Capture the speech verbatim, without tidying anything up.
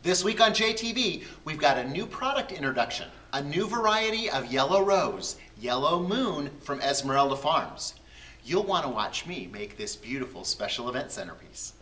This week on J T V, we've got a new product introduction, a new variety of yellow rose, Yellow Moon from Esmeralda Farms. You'll want to watch me make this beautiful special event centerpiece.